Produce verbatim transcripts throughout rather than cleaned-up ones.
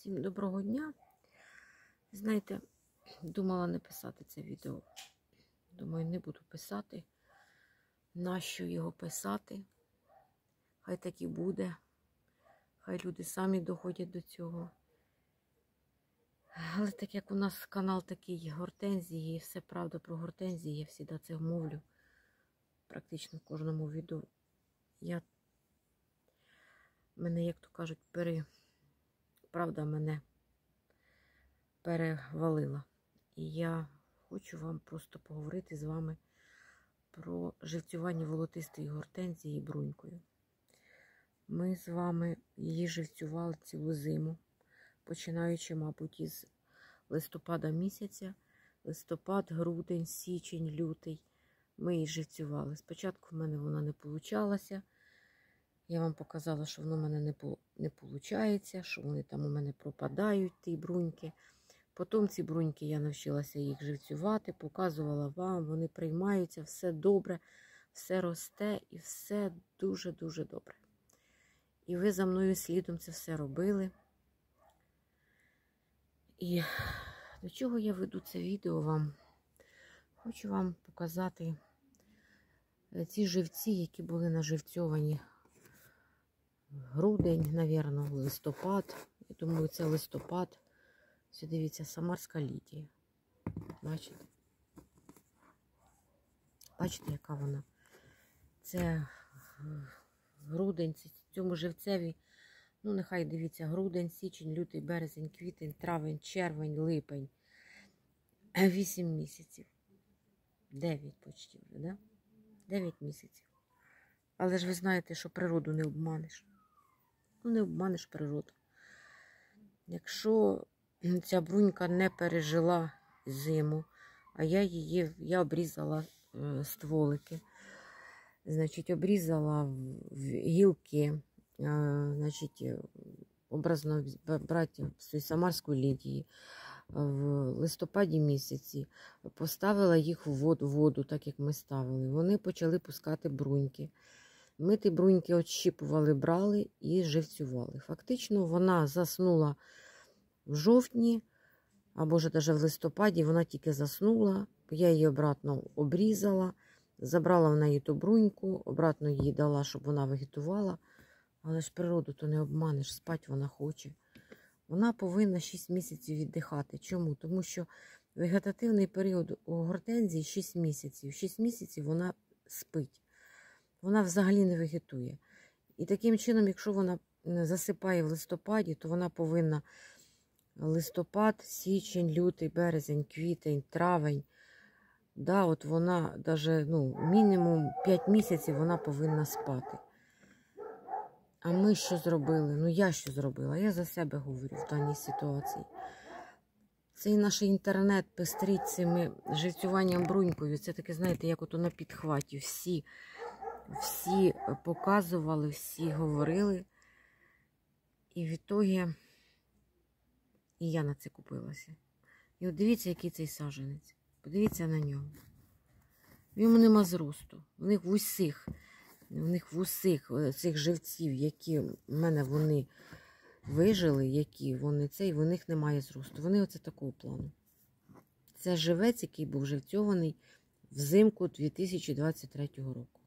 Всім доброго дня. Знаєте, думала не писати це відео. Думаю, не буду писати. Нащо його писати? Хай так і буде. Хай люди самі доходять до цього. Але так як у нас канал такий гортензії, і все правда про гортензії, я завжди це мовлю. Практично в кожному відео. Я, мене, як то кажуть, пере... правда мене перевалила. І я хочу вам просто поговорити з вами про живцювання волотистої гортензії брунькою. Ми з вами її живцювали цілу зиму, починаючи, мабуть, із листопада місяця. Листопад, грудень, січень, лютий. Ми її живцювали. Спочатку в мене вона не получалася. Я вам показала, що воно в мене не, по, не виходить, що вони там у мене пропадають, ті бруньки. Потім ці бруньки я навчилася їх живцювати, показувала вам, вони приймаються, все добре, все росте і все дуже-дуже добре. І ви за мною слідом це все робили. І до чого я веду це відео вам? Хочу вам показати ці живці, які були наживцьовані грудень, мабуть, листопад. Я думаю, це листопад. Ось дивіться, Самарська Лідія. Бачите? Бачите, яка вона? Це грудень, цьому живцеві, ну нехай дивіться, грудень, січень, лютий, березень, квітень, травень, червень, липень. Вісім місяців. Дев'ять почти вже, да? Дев'ять місяців. Але ж ви знаєте, що природу не обманеш. Ну, не обманеш природу. Якщо ця брунька не пережила зиму, а я її, я обрізала е, стволики, значить, обрізала в гілки, е, значить, образно брати з Самарської Лідії, в листопаді місяці, поставила їх в воду, воду, так як ми ставили. Вони почали пускати бруньки. Ми ті бруньки відщіпували, брали і живцювали. Фактично вона заснула в жовтні, або ж навіть в листопаді, вона тільки заснула. Я її обратно обрізала, забрала в неї ту бруньку, обратно її дала, щоб вона вегетувала. Але ж природу то не обманеш, спать вона хоче. Вона повинна шість місяців віддихати. Чому? Тому що вегетативний період у гортензії шість місяців. шість місяців вона спить. Вона взагалі не вегетує. І таким чином, якщо вона засипає в листопаді, то вона повинна листопад, січень, лютий, березень, квітень, травень. Да, от вона навіть, ну, мінімум п'ять місяців вона повинна спати. А ми що зробили? Ну, я що зробила? Я за себе говорю в даній ситуації. Цей наш інтернет пестрить цими живцюванням брунькою. Це таке, знаєте, як ото на підхваті. Всі, всі показували, всі говорили. І в ітогі і я на це купилася. І от дивіться, який цей саджанець. Подивіться на нього. В ньому нема зросту. В них в усіх, в них в усіх цих живців, які в мене вони вижили, які вони цей, в них немає зросту. Вони оце такого плану. Це живець, який був живцьований взимку дві тисячі двадцять третього року.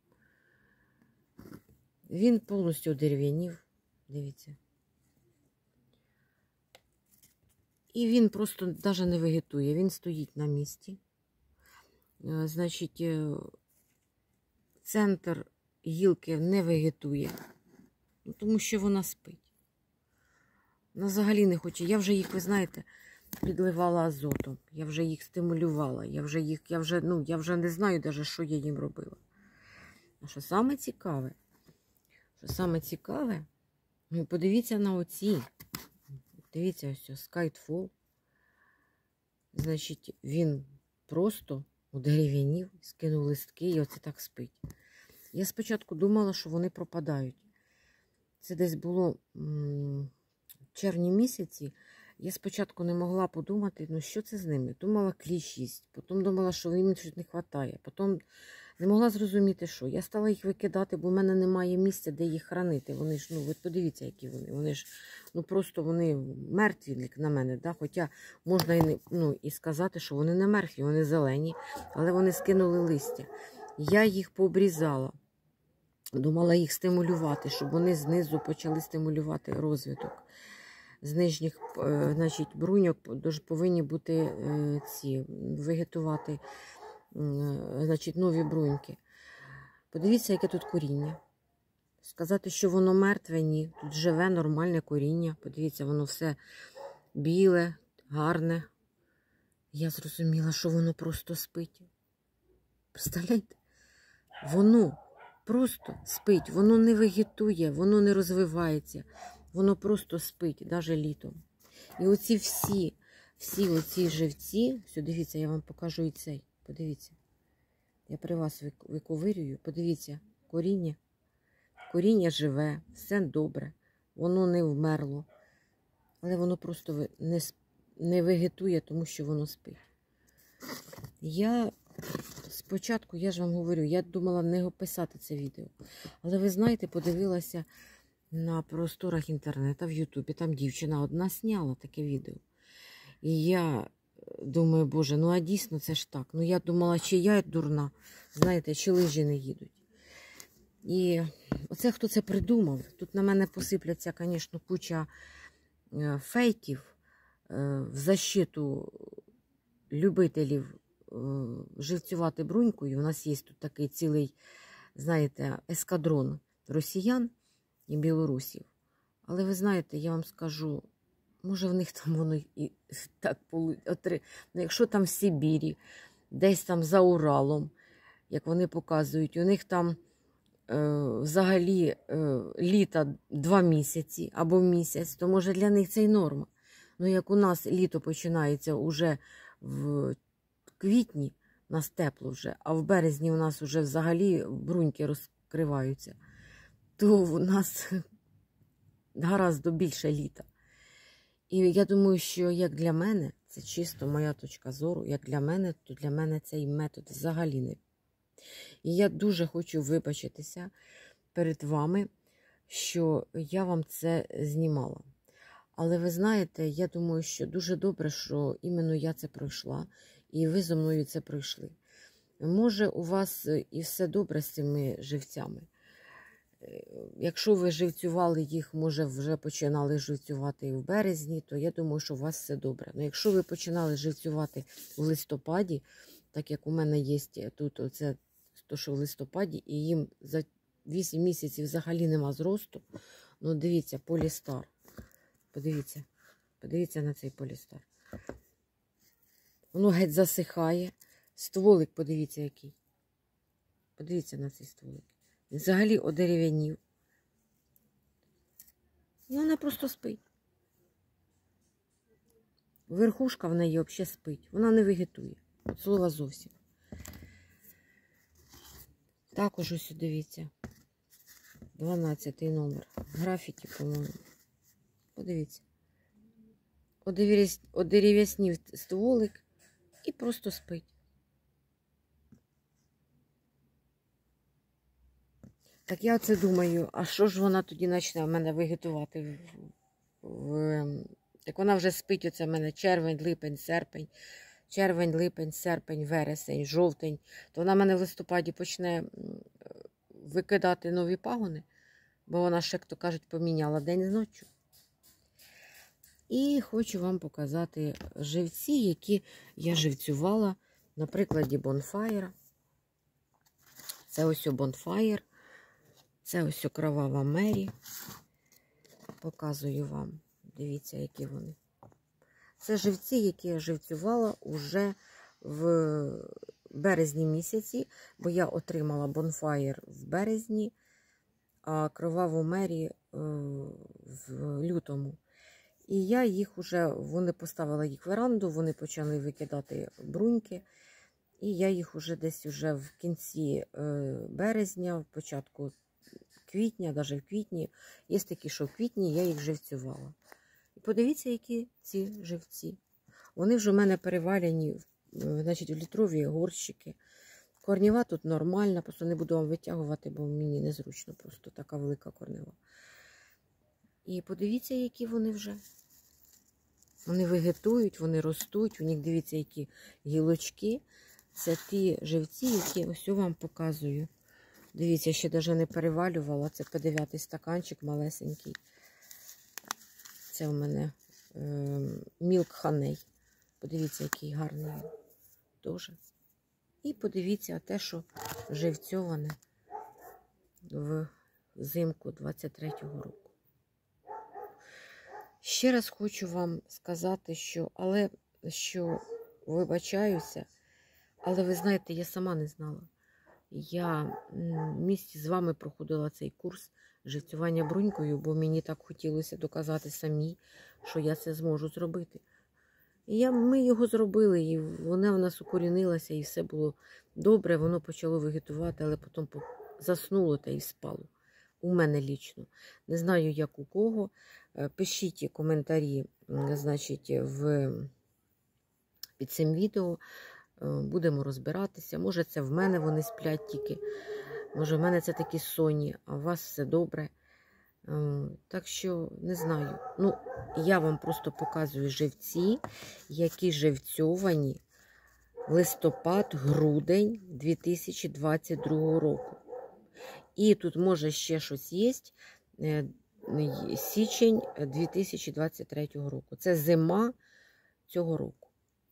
Він повністю одерев'янів. Дивіться. І він просто навіть не вегетує. Він стоїть на місці. Значить, центр гілки не вегетує, тому що вона спить. Вона взагалі не хоче. Я вже їх, ви знаєте, підливала азотом. Я вже їх стимулювала. Я вже їх, я вже, ну, я вже не знаю навіть, що я їм робила. А що саме цікаве? Що саме цікаве? Ну, подивіться на оці. Дивіться, ось Skyfall. Значить, він просто одерев'янів, скинув листки і оце так спить. Я спочатку думала, що вони пропадають. Це десь було в червні місяці. Я спочатку не могла подумати, ну що це з ними. Думала, кліщ їсть. Потім думала, що їм щось не вистачає. Потім Не могла зрозуміти, що. Я стала їх викидати, бо в мене немає місця, де їх хранити. Вони ж, ну, от подивіться, які вони. Вони ж, ну, просто вони мертві на мене, да? Хоча можна і, не, ну, і сказати, що вони не мертві, вони зелені, але вони скинули листя. Я їх пообрізала. Думала їх стимулювати, щоб вони знизу почали стимулювати розвиток. З нижніх, значить, бруньок повинні бути ці, вегетувати, значить, нові бруньки. Подивіться, яке тут коріння. Сказати, що воно мертве, ні. Тут живе нормальне коріння. Подивіться, воно все біле, гарне. Я зрозуміла, що воно просто спить. Представляєте? Воно просто спить, воно не вегетує, воно не розвивається. Воно просто спить, навіть літом. І оці всі, всі оці живці, все, дивіться, я вам покажу і цей, подивіться. Я при вас виковирюю, подивіться, коріння, коріння живе, все добре, воно не вмерло. Але воно просто не, не вегетує, тому що воно спить. Я спочатку, я ж вам говорю, я думала не описати це відео. Але ви знаєте, подивилася на просторах інтернету, в Ютубі, там дівчина одна зняла таке відео. І я думаю, боже, ну а дійсно це ж так. Ну я думала, чи я дурна, знаєте, чи лижі не їдуть. І оце хто це придумав. Тут на мене посипляться, звісно, куча фейків в защиту любителів живцювати брунькою. У нас є тут такий цілий, знаєте, ескадрон росіян і білорусів. Але ви знаєте, я вам скажу, може в них там воно і так отри... Ну, якщо там в Сибірі, десь там за Уралом, як вони показують, у них там е, взагалі е, літа два місяці або місяць, то може для них це й норма. Ну як у нас літо починається уже в квітні, у нас тепло вже, а в березні у нас вже взагалі бруньки розкриваються, то у нас гораздо більше літа. І я думаю, що як для мене, це чисто моя точка зору, як для мене, то для мене цей метод взагалі не. І я дуже хочу вибачитися перед вами, що я вам це знімала. Але ви знаєте, я думаю, що дуже добре, що іменно я це пройшла, і ви зі мною це пройшли. Може, у вас і все добре з цими живцями. Якщо ви живцювали їх, може вже починали живцювати і в березні, то я думаю, що у вас все добре. Але якщо ви починали живцювати в листопаді, так як у мене є тут оце, то, що в листопаді, і їм за вісім місяців взагалі нема зросту, ну дивіться, полістар. Подивіться, подивіться на цей полістар. Воно геть засихає. Стволик, подивіться який. Подивіться на цей стволик. Він взагалі одерев'янів. І вона просто спить. Верхушка в неї взагалі спить. Вона не вегетує. От слова зовсім. Також ось дивіться. дванадцятий номер. Графіті, по-моєму. Подивіться. Одерев'яснів стволик і просто спить. Так я оце думаю, а що ж вона тоді почне в мене вегетувати? Так вона вже спить, оце в мене червень, липень, серпень, червень, липень, серпень, вересень, жовтень. То вона в мене в листопаді почне викидати нові пагони, бо вона ще, як то кажуть, поміняла день з ночі. І хочу вам показати живці, які я живцювала на прикладі Bonfire. Це ось Bonfire. Це ось Кровава Мері. Показую вам. Дивіться, які вони. Це живці, які я живцювала уже в березні місяці, бо я отримала Bonfire в березні, а Кроваву Мері в лютому. І я їх уже, вони поставила їх в веранду, вони почали викидати бруньки. І я їх уже десь уже в кінці березня, в початку квітня, навіть в квітні, є такі, що в квітні я їх живцювала. І подивіться, які ці живці. Вони вже в мене перевалені, значить, в літрові горщики. корніва тут нормальна, просто не буду вам витягувати, бо мені незручно, просто така велика корнева. І подивіться, які вони вже. Вони вегетують, вони ростуть, у них, дивіться, які гілочки. Це ті живці, які ось я вам показую. Дивіться, ще навіть не перевалювала. Це пе дев'ять стаканчик малесенький. Це у мене Milk Honey. Подивіться, який гарний він. Дуже. І подивіться те, що живцьоване в зимку двадцять третього року. Ще раз хочу вам сказати, що, але, що вибачаюся, але ви знаєте, я сама не знала. Я в місті з вами проходила цей курс живцювання брунькою, бо мені так хотілося доказати самій, що я це зможу зробити. І я, ми його зробили, і вона в нас укорінилася, і все було добре, воно почало вегетувати, але потім заснуло та і спало. У мене лічно. Не знаю, як у кого. Пишіть коментарі, значить, в... під цим відео. Будемо розбиратися. Може, це в мене вони сплять тільки. Може, в мене це такі сонні, а у вас все добре. Так що, не знаю. Ну, я вам просто показую живці, які живцьовані листопад, грудень дві тисячі двадцять другого року. І тут, може, ще щось є. Січень дві тисячі двадцять третього року. Це зима цього року.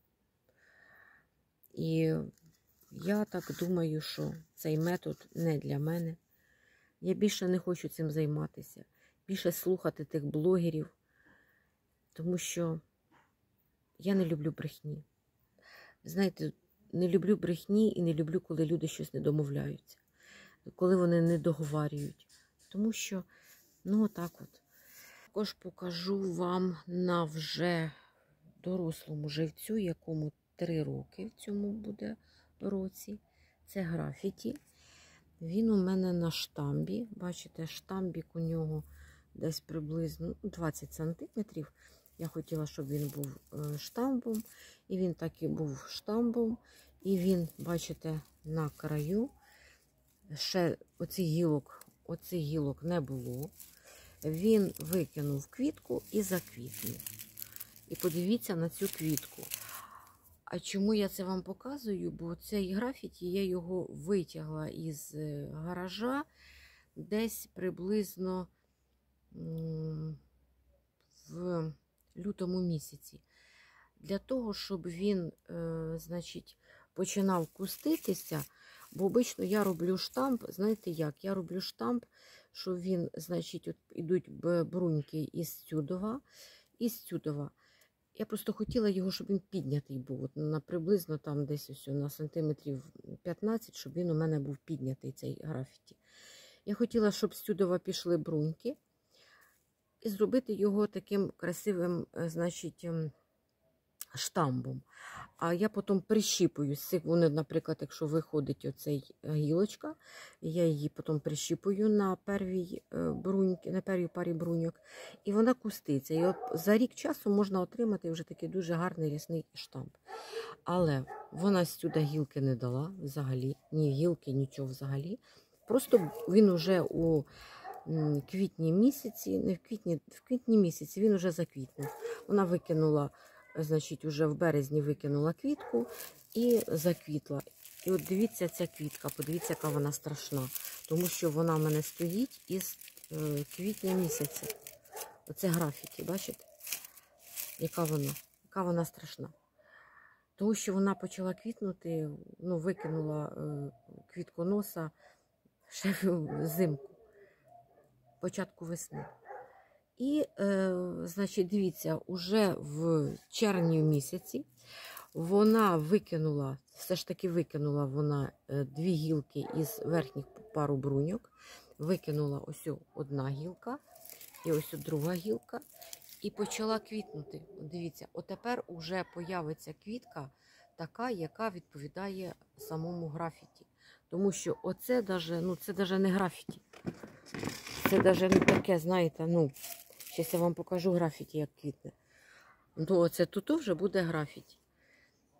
І я так думаю, що цей метод не для мене. Я більше не хочу цим займатися. Більше слухати тих блогерів. Тому що я не люблю брехні. Знаєте, не люблю брехні і не люблю, коли люди щось не домовляються. Коли вони не договарюють. Тому що, ну отак от. Також покажу вам на вже дорослому живцю, якому три роки в цьому буде році. Це графіті. Він у мене на штамбі. Бачите, штамбік у нього десь приблизно двадцять сантиметрів. Я хотіла, щоб він був штамбом. І він так і був штамбом. І він, бачите, на краю. Ще оцих гілок, оцих гілок не було. Він викинув квітку і заквітнув. І подивіться на цю квітку. А чому я це вам показую? Бо цей графіті, я його витягла із гаража десь приблизно в лютому місяці. Для того, щоб він, значить, починав куститися, бо обично я роблю штамп, знаєте як? Я роблю штамп, що він, значить, от ідуть бруньки із Цюдова, із Цюдова. Я просто хотіла його, щоб він піднятий був. От на приблизно там десь ось на сантиметрів п'ятнадцять, щоб він у мене був піднятий, цей графіті. Я хотіла, щоб з Цюдова пішли бруньки і зробити його таким красивим, значить, штамбом. А я потім прищіпую. Вони, наприклад, якщо виходить оцей гілочка, я її потім прищіпую на первій бруньки, на первій парі бруньок, і вона куститься. І от за рік часу можна отримати вже такий дуже гарний рясний штамп. Але вона сюди гілки не дала взагалі, ні гілки, нічого взагалі. Просто він вже у квітні місяці, не в квітні, в квітні місяці він вже заквітнув. Вона викинула, значить, уже в березні викинула квітку і заквітла. І от дивіться, ця квітка, подивіться, яка вона страшна. Тому що вона в мене стоїть із е, квітня місяця. Оце графіті, бачите? Яка вона? Яка вона страшна. Тому що вона почала квітнути, ну, викинула е, квітконоса ще взимку, початку весни. І, е, значить, дивіться, уже в червні місяці вона викинула, все ж таки викинула вона дві гілки із верхніх пару бруньок. Викинула ось одна гілка і ось друга гілка. І почала квітнути. Дивіться, отепер уже появиться квітка така, яка відповідає самому графіті. Тому що оце даже, ну, це даже не графіті. Це навіть не таке, знаєте, ну, зараз я вам покажу графіті, як квітне. Ну, оце тут вже буде графіті.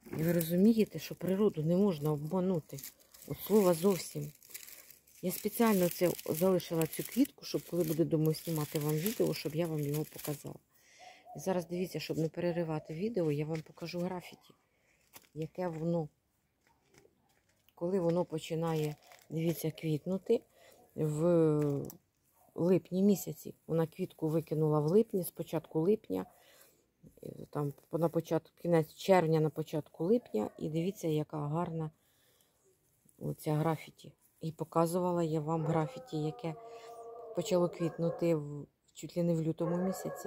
І ви розумієте, що природу не можна обманути. От слова зовсім. Я спеціально це залишила цю квітку, щоб коли буде, думаю, знімати вам відео, щоб я вам його показала. І зараз дивіться, щоб не переривати відео, я вам покажу графіті, яке воно, коли воно починає, дивіться, квітнути в липні місяці. Вона квітку викинула в липні, з початку липня, там на початку, кінець червня, на початку липня. І дивіться, яка гарна оця графіті. І показувала я вам графіті, яке почало квітнути в, чуть ли не в лютому місяці.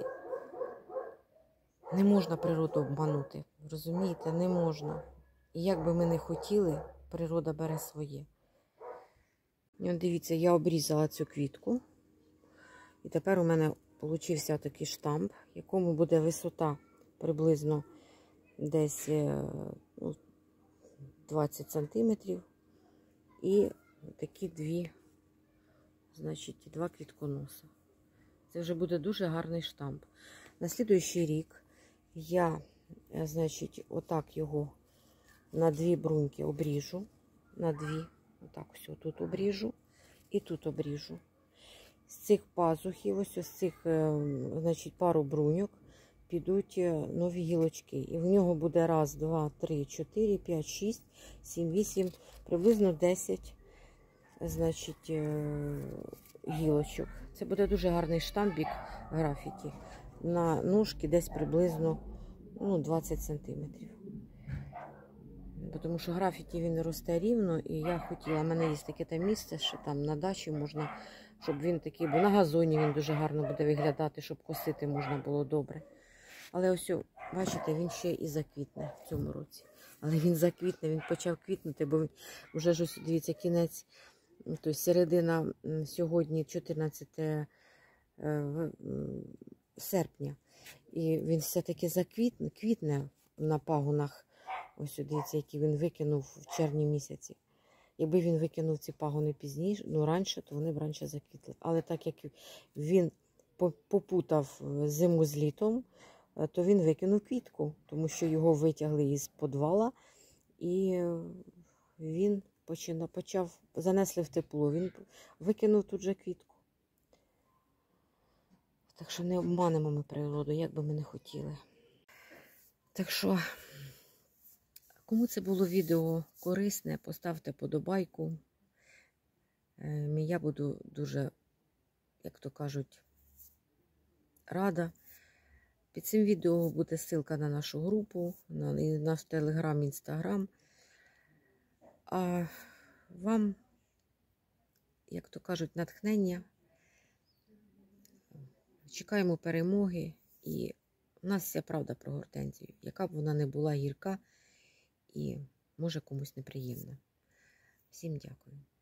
Не можна природу обманути, розумієте, не можна. І як би ми не хотіли, природа бере своє. І от дивіться, я обрізала цю квітку. І тепер у мене получився такий штамп, якому буде висота приблизно десь ну, двадцять сантиметрів. І такі дві, значить, два квітконоса. Це вже буде дуже гарний штамп. На слідуючий рік я, значить, отак його на дві бруньки обріжу. На дві. Отак все тут обріжу. І тут обріжу. З цих пазухів, ось з цих, значить, пару бруньок підуть нові гілочки. І в нього буде раз, два, три, чотири, п'ять, шість, сім, вісім, приблизно десять, значить, гілочок. Це буде дуже гарний штамбік графіті. На ножки десь приблизно ну, двадцять сантиметрів. Тому що графіті він росте рівно, і я хотіла, в мене є таке там місце, що там на дачі можна, щоб він такий, бо на газоні він дуже гарно буде виглядати, щоб косити можна було добре. Але ось, бачите, він ще і заквітне в цьому році. Але він заквітне, він почав квітнути, бо він вже ж ось, дивіться, кінець, тобто середина сьогодні чотирнадцяте серпня. І він все-таки заквітне, квітне на пагонах. Ось, дивіться, який він викинув в червні місяці. Якби він викинув ці пагони пізніше, ну раніше, то вони б раніше заквітли. Але так як він попутав зиму з літом, то він викинув квітку, тому що його витягли із підвала, і він почав, почав занесли в тепло, він викинув тут же квітку. Так що не обманемо ми природу, як би ми не хотіли. Так що, кому це було відео корисне, поставте подобайку. Я буду дуже, як то кажуть, рада. Під цим відео буде ссылка на нашу групу, на наш телеграм, інстаграм. А вам, як то кажуть, натхнення. Чекаємо перемоги. І у нас вся правда про гортензію. Яка б вона не була гірка і може комусь неприємна. Всім дякую.